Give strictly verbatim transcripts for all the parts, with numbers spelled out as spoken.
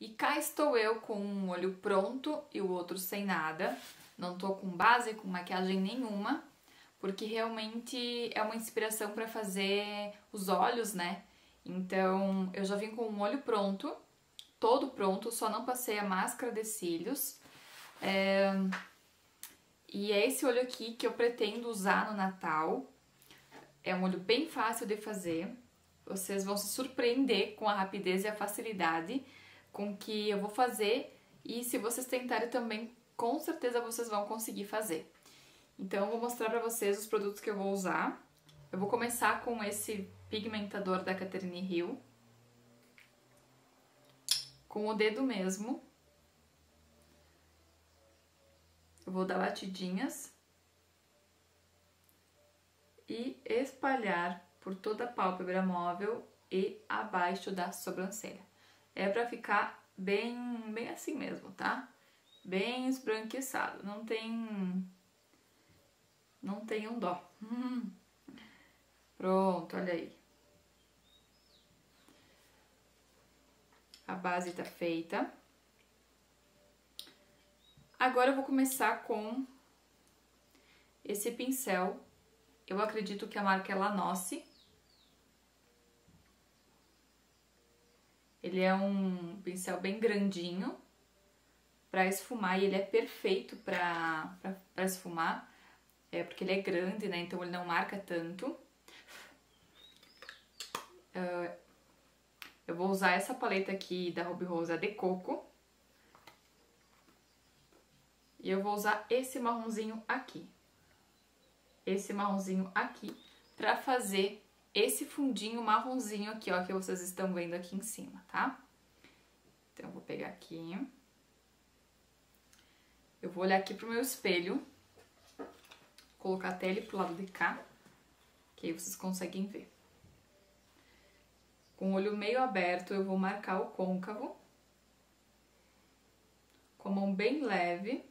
E cá estou eu com um olho pronto e o outro sem nada. Não tô com base, com maquiagem nenhuma, porque realmente é uma inspiração para fazer os olhos, né? Então eu já vim com um olho pronto, todo pronto, só não passei a máscara de cílios. É... E é esse olho aqui que eu pretendo usar no Natal. É um olho bem fácil de fazer. Vocês vão se surpreender com a rapidez e a facilidade com que eu vou fazer. E se vocês tentarem também, com certeza vocês vão conseguir fazer. Então eu vou mostrar pra vocês os produtos que eu vou usar. Eu vou começar com esse pigmentador da Catherine Hill. Com o dedo mesmo. Eu vou dar batidinhas. E espalhar por toda a pálpebra móvel e abaixo da sobrancelha. É pra ficar bem, bem assim mesmo, tá? Bem esbranquiçado, não tem... Não tem um dó. Hum. Pronto, olha aí. A base tá feita. Agora eu vou começar com esse pincel. Eu acredito que a marca é Lanossi. Ele é um pincel bem grandinho para esfumar e ele é perfeito para para esfumar. É porque ele é grande, né? Então ele não marca tanto. Uh, eu vou usar essa paleta aqui da Ruby Rose de coco. E eu vou usar esse marronzinho aqui. Esse marronzinho aqui pra fazer esse fundinho marronzinho aqui, ó, que vocês estão vendo aqui em cima, tá? Então eu vou pegar aqui. Eu vou olhar aqui pro meu espelho. Colocar até ele pro lado de cá, que aí vocês conseguem ver. Com o olho meio aberto, eu vou marcar o côncavo. Com a mão bem leve.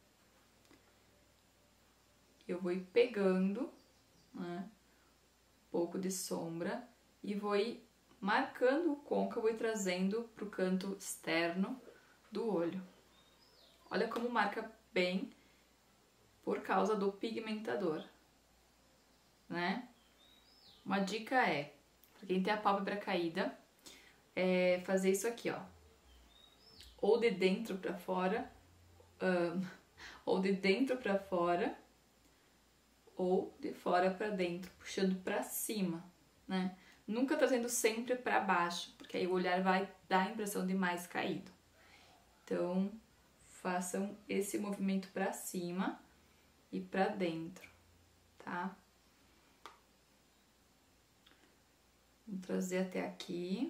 Eu vou ir pegando, né, um pouco de sombra e vou ir marcando o côncavo e trazendo pro canto externo do olho. Olha como marca bem por causa do pigmentador, né? Uma dica é, pra quem tem a pálpebra caída, é fazer isso aqui, ó. Ou de dentro pra fora, um, ou de dentro pra fora, ou de fora pra dentro, puxando pra cima, né? Nunca trazendo sempre pra baixo, porque aí o olhar vai dar a impressão de mais caído. Então, façam esse movimento pra cima e pra dentro, tá? Vou trazer até aqui.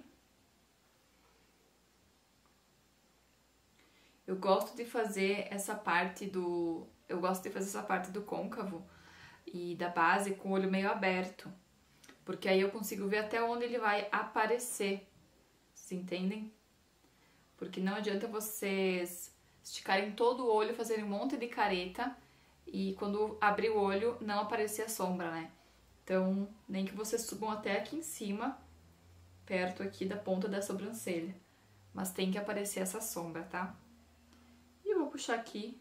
Eu gosto de fazer essa parte do... Eu gosto de fazer essa parte do côncavo e da base com o olho meio aberto, porque aí eu consigo ver até onde ele vai aparecer, vocês entendem? Porque não adianta vocês esticarem todo o olho, fazerem um monte de careta e quando abrir o olho não aparecer a sombra, né? Então, nem que vocês subam até aqui em cima, perto aqui da ponta da sobrancelha, mas tem que aparecer essa sombra, tá? E eu vou puxar aqui.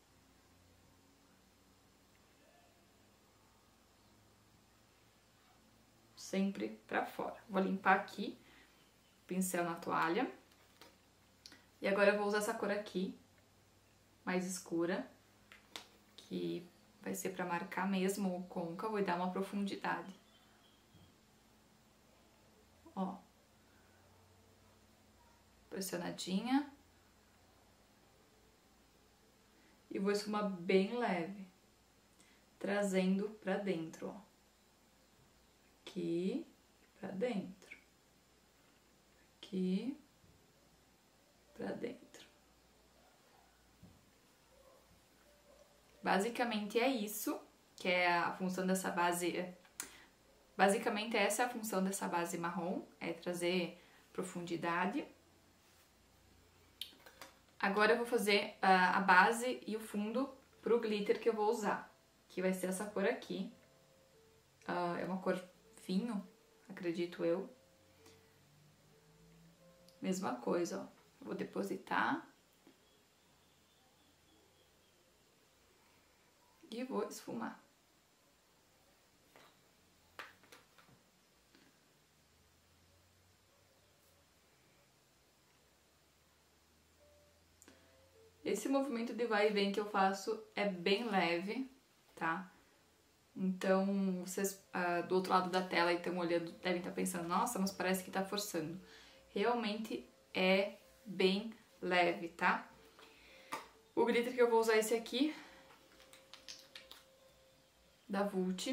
Sempre pra fora. Vou limpar aqui, pincel na toalha. E agora eu vou usar essa cor aqui, mais escura, que vai ser pra marcar mesmo o côncavo e dar uma profundidade. Ó. Pressionadinha. E vou esfumar bem leve, trazendo pra dentro, ó. Aqui, pra dentro. Aqui, pra dentro. Basicamente é isso, que é a função dessa base... Basicamente essa é a função dessa base marrom, é trazer profundidade. Agora eu vou fazer a base e o fundo pro glitter que eu vou usar, que vai ser essa cor aqui. Uh, é uma cor vinho, acredito eu. Mesma coisa, ó. Vou depositar. E vou esfumar. Esse movimento de vai e vem que eu faço é bem leve, tá? Então, vocês ah, do outro lado da tela e estão olhando, devem estar pensando, nossa, mas parece que tá forçando. Realmente é bem leve, tá? O glitter que eu vou usar é esse aqui, da Vult.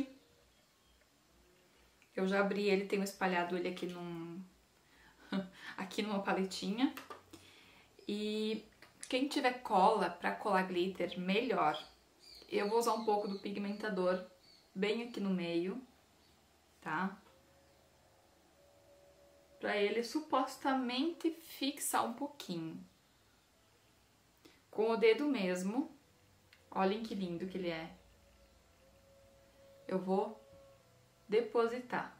Eu já abri ele, tenho espalhado ele aqui num... aqui numa paletinha. E quem tiver cola pra colar glitter, melhor. Eu vou usar um pouco do pigmentador bem aqui no meio, tá? Pra ele supostamente fixar um pouquinho. Com o dedo mesmo, olhem que lindo que ele é. Eu vou depositar.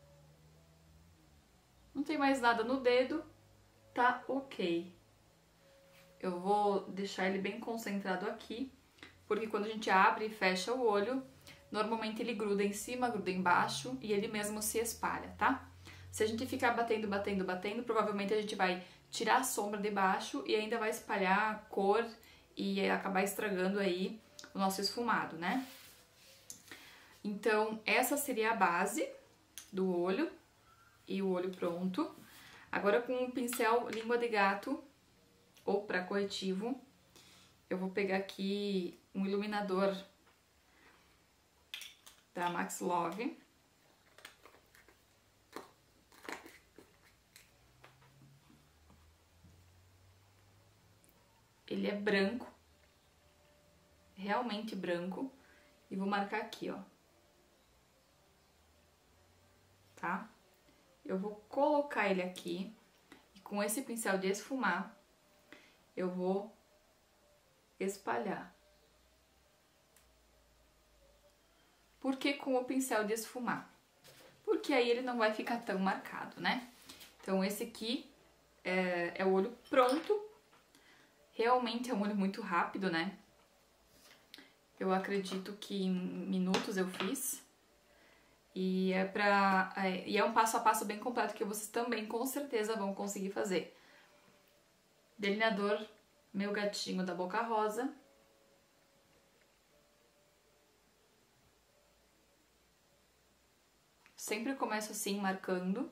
Não tem mais nada no dedo, tá ok. Eu vou deixar ele bem concentrado aqui, porque quando a gente abre e fecha o olho, normalmente ele gruda em cima, gruda embaixo e ele mesmo se espalha, tá? Se a gente ficar batendo, batendo, batendo, provavelmente a gente vai tirar a sombra de baixo e ainda vai espalhar a cor e acabar estragando aí o nosso esfumado, né? Então, essa seria a base do olho e o olho pronto. Agora, com o pincel língua de gato ou para corretivo, eu vou pegar aqui um iluminador da Max Love. Ele é branco, realmente branco, e vou marcar aqui, ó. Tá? Eu vou colocar ele aqui, e com esse pincel de esfumar, eu vou espalhar. Por que com o pincel de esfumar? Porque aí ele não vai ficar tão marcado, né? Então esse aqui é, é o olho pronto. Realmente é um olho muito rápido, né? Eu acredito que em minutos eu fiz. E é, pra, é, e é um passo a passo bem completo que vocês também com certeza vão conseguir fazer. Delineador Meu Gatinho da Boca Rosa. Sempre começo assim, marcando.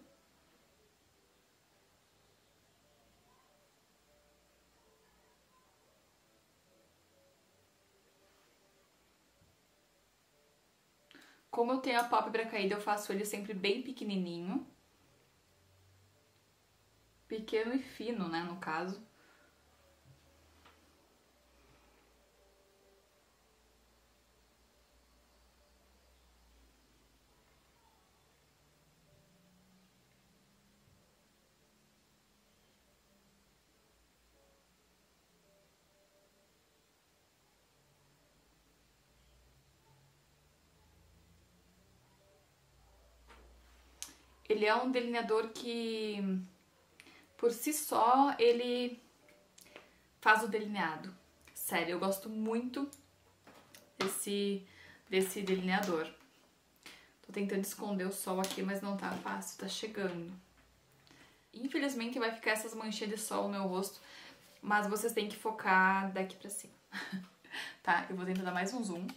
Como eu tenho a pálpebra caída, eu faço ele sempre bem pequenininho. Pequeno e fino, né, no caso. Ele é um delineador que, por si só, ele faz o delineado. Sério, eu gosto muito desse, desse delineador. Tô tentando esconder o sol aqui, mas não tá fácil, tá chegando. Infelizmente vai ficar essas manchinhas de sol no meu rosto, mas vocês têm que focar daqui pra cima. Tá, eu vou tentar dar mais um zoom.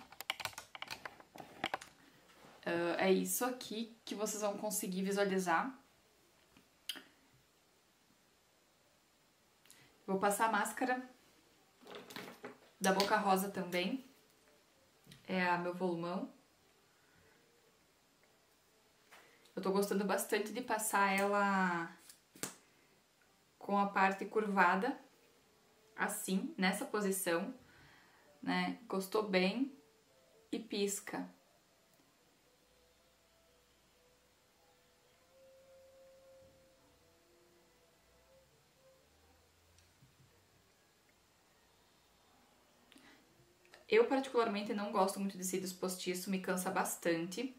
Uh, é isso aqui que vocês vão conseguir visualizar. Vou passar a máscara da Boca Rosa também. É a meu volumão. Eu tô gostando bastante de passar ela com a parte curvada, assim, nessa posição, né? Encostou bem e pisca. Eu, particularmente, não gosto muito de cílios postiço, me cansa bastante.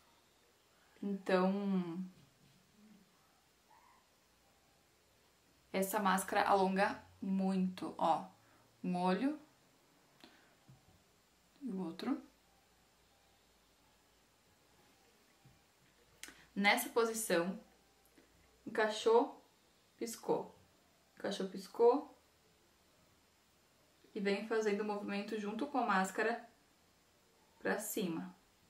Então, essa máscara alonga muito, ó. Um olho e o outro. Nessa posição, encaixou, piscou. Encaixou, piscou. E vem fazendo o movimento junto com a máscara pra cima.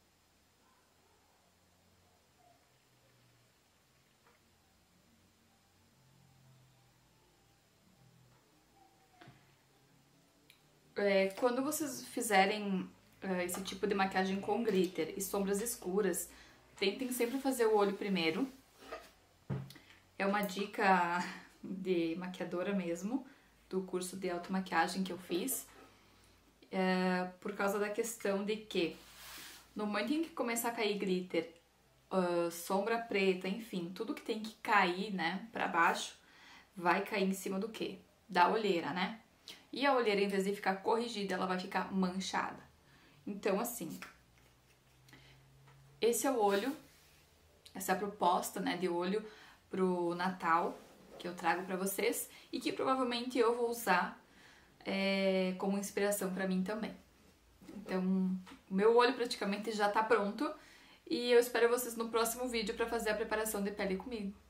É, quando vocês fizerem é, esse tipo de maquiagem com glitter e sombras escuras, tentem sempre fazer o olho primeiro. É uma dica de maquiadora mesmo, do curso de automaquiagem que eu fiz. É, por causa da questão de que no momento em que começar a cair glitter, uh, sombra preta, enfim, tudo que tem que cair, né, pra baixo, vai cair em cima do quê? Da olheira, né? E a olheira, em vez de ficar corrigida, ela vai ficar manchada. Então, assim, esse é o olho, essa é a proposta, né, de olho pro Natal, que eu trago pra vocês, e que provavelmente eu vou usar é, como inspiração pra mim também. Então, o meu olho praticamente já tá pronto, e eu espero vocês no próximo vídeo pra fazer a preparação de pele comigo.